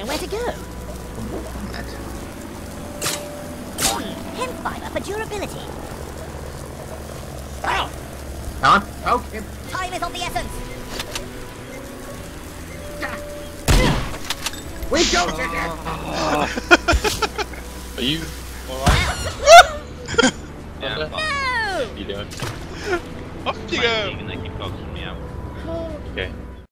Nowhere to go. Mad. Hemp fiber for durability. Ow! Come on, poke him. Time is of the essence. We go to him. Are you alright?